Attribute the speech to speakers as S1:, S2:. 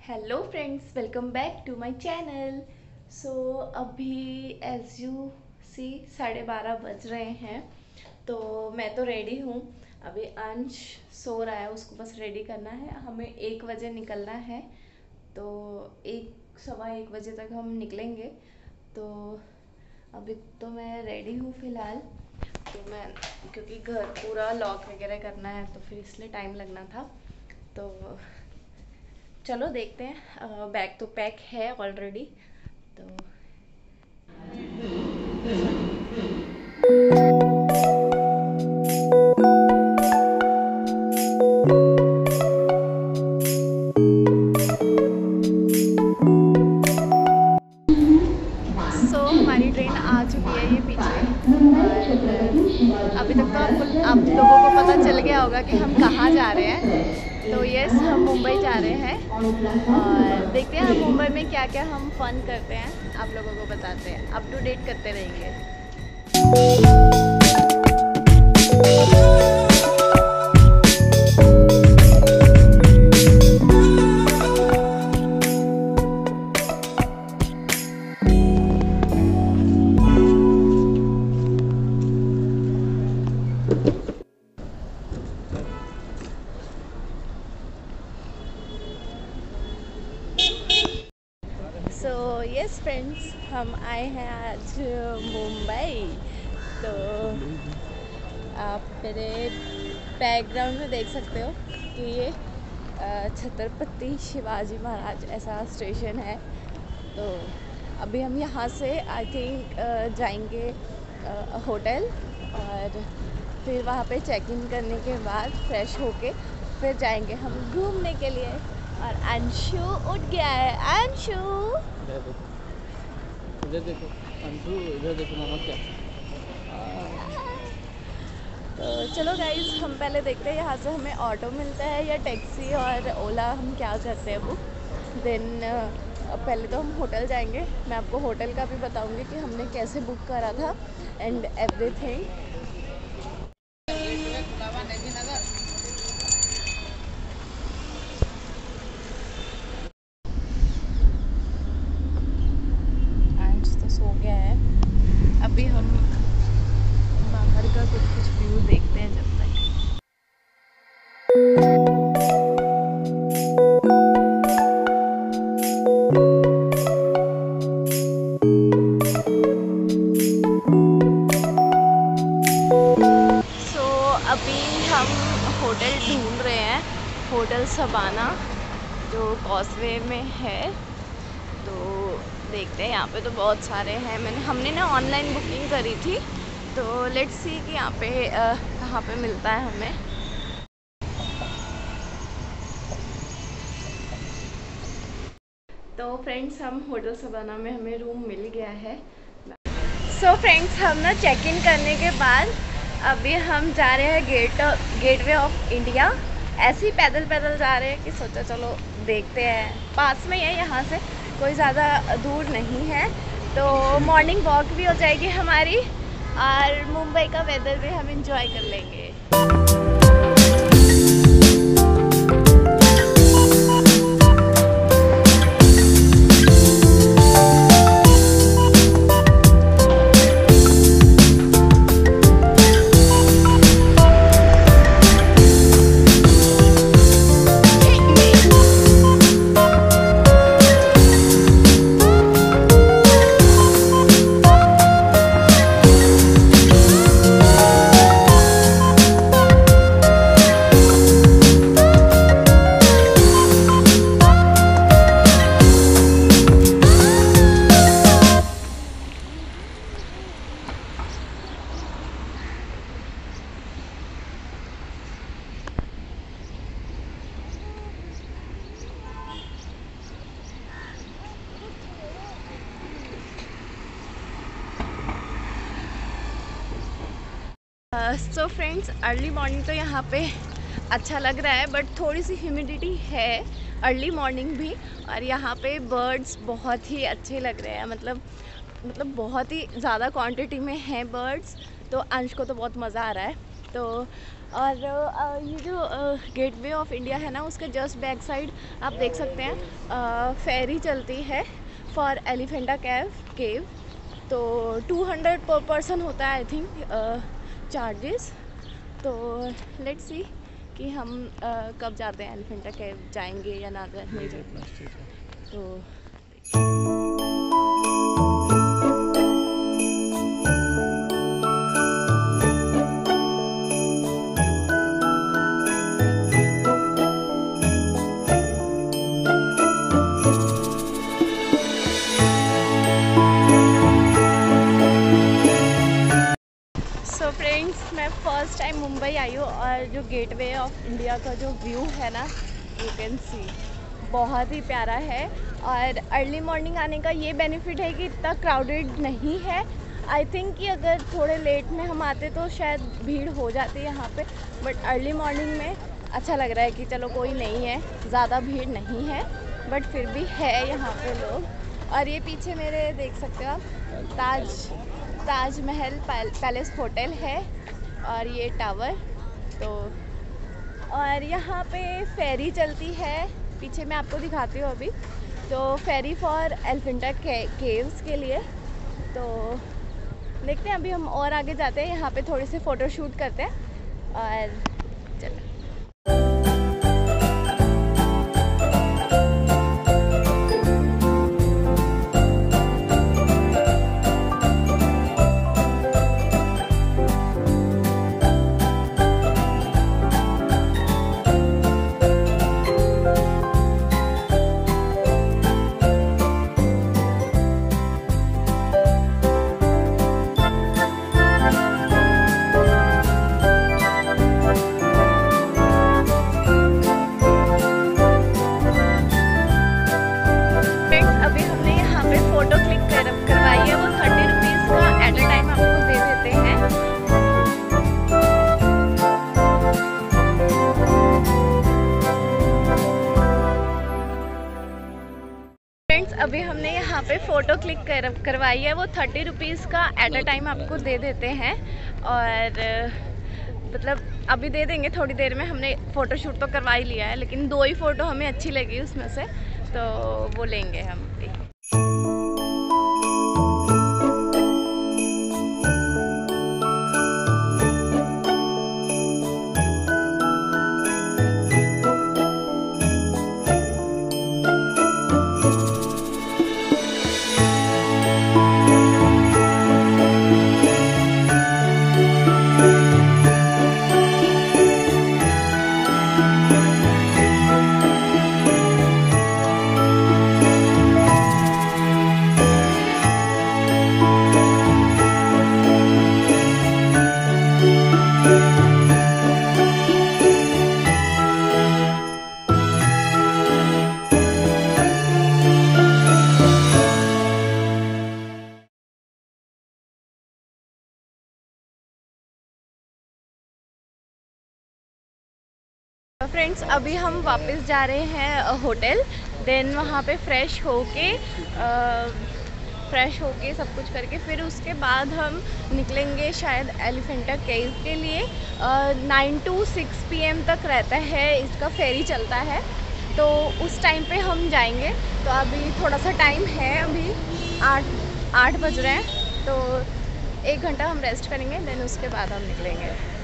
S1: Hello friends, welcome back to my channel. So अभी as you see 12:30 बज रहे हैं। तो मैं तो रेडी हूँ। अभी अंश सो रहा है, उसको बस रेडी करना है। हमें 1 बजे निकलना है, तो 1 सवा 1 बजे तक हम निकलेंगे। तो अभी तो मैं रेडी हूँ फ़िलहाल। तो मैं क्योंकि घर पूरा लॉक वगैरह करना है, तो फिर इसलिए टाइम लगना था। तो चलो देखते हैं। बैग तो पैक है ऑलरेडी। तो हमारी ट्रेन आ चुकी है ये पीछे। और अभी तक तो आप लोगों को पता चल गया होगा कि हम कहाँ जा रहे हैं। तो यस, हम मुंबई जा रहे हैं और देखते हैं हम मुंबई में क्या क्या हम फन करते हैं, आप लोगों को बताते हैं, अप टू डेट करते रहेंगे। सो यस फ्रेंड्स, हम आए हैं आज मुंबई। तो आप मेरे बैकग्राउंड में देख सकते हो कि ये छत्रपति शिवाजी महाराज ऐसा स्टेशन है। तो अभी हम यहाँ से आई थिंक जाएंगे होटल, और फिर वहाँ पे चेक इन करने के बाद फ्रेश होके फिर जाएंगे हम घूमने के लिए। और अंशु उठ गया है। अंशु
S2: इधर देखो, अंशु इधर देखो, मामा क्या।
S1: तो चलो गाइज, हम पहले देखते हैं यहाँ से हमें ऑटो मिलता है या टैक्सी और ओला, हम क्या करते हैं बुक। देन पहले तो हम होटल जाएंगे। मैं आपको होटल का भी बताऊंगी कि हमने कैसे बुक करा था एंड एवरीथिंग। तो सो गया है। अभी हम बाहर का कुछ व्यू देखते हैं जब तक। अभी हम होटल ढूंढ रहे हैं, होटल सबाना जो कॉजवे में है। तो देखते हैं, यहाँ पे तो बहुत सारे हैं। हमने ना ऑनलाइन बुकिंग करी थी, तो लेट्स सी कि यहाँ पे कहाँ पे मिलता है हमें। तो फ्रेंड्स, हम होटल सबाना में हमें रूम मिल गया है। सो फ्रेंड्स, हम ना चेक इन करने के बाद अभी हम जा रहे हैं गेटवे ऑफ इंडिया। ऐसे ही पैदल पैदल जा रहे हैं कि सोचा चलो देखते हैं, पास में ही है, यहाँ से कोई ज़्यादा दूर नहीं है। तो मॉर्निंग वॉक भी हो जाएगी हमारी, और मुंबई का वेदर भी हम इंजॉय कर लेंगे। सो फ्रेंड्स, अर्ली मॉर्निंग तो यहाँ पे अच्छा लग रहा है, बट थोड़ी सी ह्यूमिडिटी है अर्ली मॉर्निंग भी। और यहाँ पे बर्ड्स बहुत ही अच्छे लग रहे हैं, मतलब बहुत ही ज़्यादा क्वांटिटी में हैं बर्ड्स। तो अंश को तो बहुत मज़ा आ रहा है। तो और ये जो गेटवे ऑफ इंडिया है ना, उसके जस्ट बैक साइड आप देख सकते हैं फेरी चलती है फॉर एलिफेंटा केव। तो 200 पर पर्सन होता है आई थिंक चार्जेस। तो लेट्स सी कि हम कब जाते हैं, एलिफेंटा केव जाएंगे या ना नहीं जाएंगे। तो फ्रेंड्स, मैं फ़र्स्ट टाइम मुंबई आई हूँ और जो गेटवे ऑफ इंडिया का जो व्यू है ना, यू कैन सी, बहुत ही प्यारा है। और अर्ली मॉर्निंग आने का ये बेनिफिट है कि इतना क्राउडेड नहीं है। आई थिंक कि अगर थोड़े लेट में हम आते तो शायद भीड़ हो जाती है यहाँ पे, बट अर्ली मॉर्निंग में अच्छा लग रहा है कि चलो कोई नहीं है, ज़्यादा भीड़ नहीं है, बट फिर भी है यहाँ पे लोग। और ये पीछे मेरे देख सकते हो आप, ताजमहल पैलेस होटल है और ये टावर। तो और यहाँ पे फेरी चलती है, पीछे मैं आपको दिखाती हूँ अभी। तो फेरी फॉर एलिफेंटा केव्स के लिए। तो देखते हैं, अभी हम और आगे जाते हैं, यहाँ पे थोड़ी सी फ़ोटो शूट करते हैं और चलो। अभी हमने यहाँ पे फ़ोटो क्लिक करवाई है, वो 30 रुपीज़ का एट अ टाइम आपको दे देते हैं। और मतलब अभी दे देंगे थोड़ी देर में। हमने फ़ोटो शूट तो करवा ही लिया है, लेकिन 2 ही फ़ोटो हमें अच्छी लगी उसमें से, तो वो लेंगे हम। फ्रेंड्स, अभी हम वापस जा रहे हैं होटल। देन वहाँ पे फ्रेश होके सब कुछ करके फिर उसके बाद हम निकलेंगे शायद एलिफेंटा केव के लिए। 9 to 6 PM तक रहता है, इसका फेरी चलता है, तो उस टाइम पे हम जाएंगे। तो अभी थोड़ा सा टाइम है, अभी 8 बज रहे हैं, तो 1 घंटा हम रेस्ट करेंगे, देन उसके बाद हम निकलेंगे।